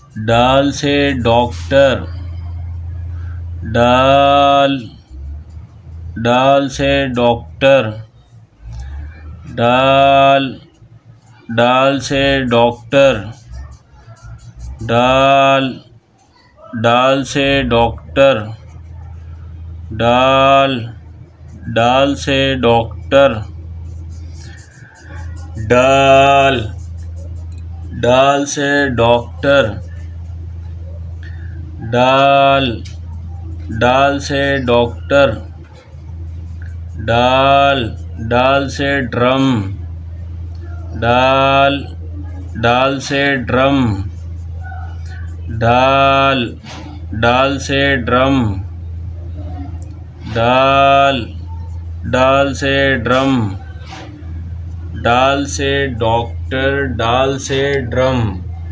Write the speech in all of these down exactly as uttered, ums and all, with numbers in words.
ڈال سے ڈاکٹر، ڈال ڈال سے ڈاکٹر، ڈال ڈال سے ڈاکٹر، ڈال ڈال سے ڈاکٹر، ڈال ڈال سے ڈاکٹر، ڈال ڈال سے ڈاکٹر، ڈال ڈال سے ڈاکٹر، ڈال ڈال سے ڈرم، ڈال ڈال سے ڈرم، ڈال ڈال سے ڈرم، ڈال ڈال سے ڈرم، ڈال سے ڈاکٹر، ڈال سے ڈرم،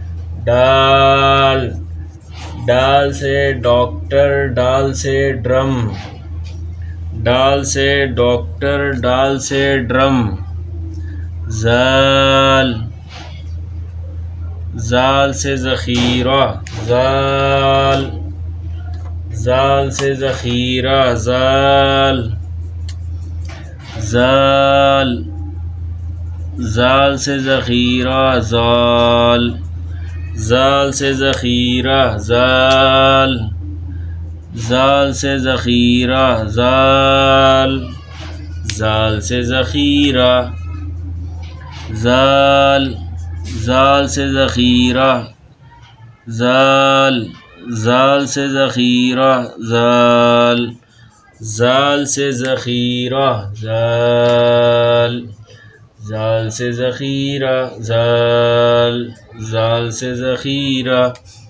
ڈال ڈال سے ڈاکٹر، ڈال سے ڈرم، ڈال سے ڈاکٹر، ڈال سے ڈرم، زال زال سے ذخیرہ، زال زال سے ذخیرہ، زال زال زال سے ذخیرہ، زال زال سے ذخیرہ، زال زال سے ذخیرہ، زال زال سے ذخیرہ، زال زال سے ذخیرہ، زال زال سے ذخیرہ، زال زال سے ذخیرہ، زال زال سے ذخیرہ، زال زال سے ذخیرہ،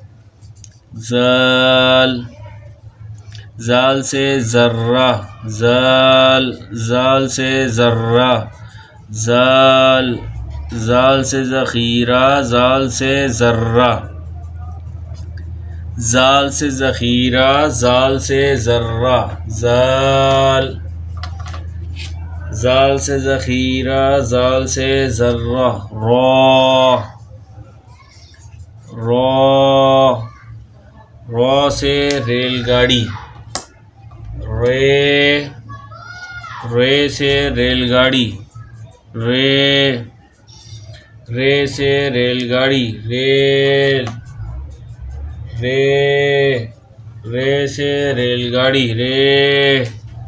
زال زال سے ذرہ، زال زال سے ذرہ، زال زال سے ذخیرہ، زال سے ذرہ، زال سے ذخیرہ، زال سے ذرہ، زال زال سے ذخیرہ، زال سے ذرہ، را را را سے ریل گاڑی، رے رے سے ریل گاڑی، رے رے سے ریل گاڑی، ریل رے رے سے ریل گاڑی، رے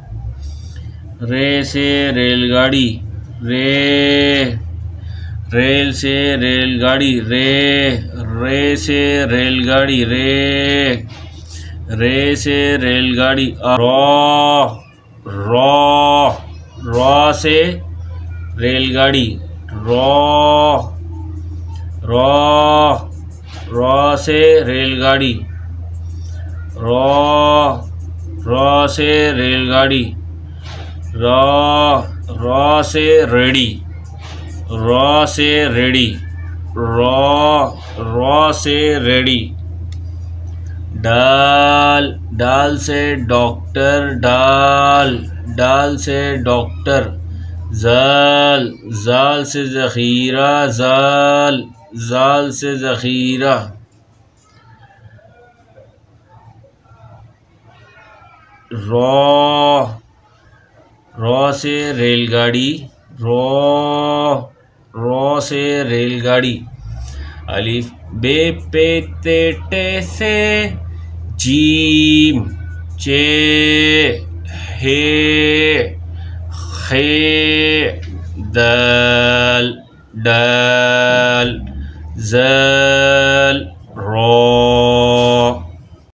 رے سے ریل گاڑی، رے ریل سے ریل گاڑی، رے رے سے ریل گاڑی، رے رے سے ریل گاڑی، را را را سے ریل گاڑی، را را را سے ریل گاڑی، را را سے ریل گاڑی، را را سے ریڑی، را سے ریڑی، را را سے ریڑی، ڈال ڈال سے ڈاکٹر، ڈال ڈال سے ڈاکٹر، زال زال سے ذخیرہ، زال زال سے ذخیرہ، را را سے ریل گاڑی، را را سے ریل گاڑی، الف بے پے تے ٹے سے جیم چے ہے خے دال، دال زال را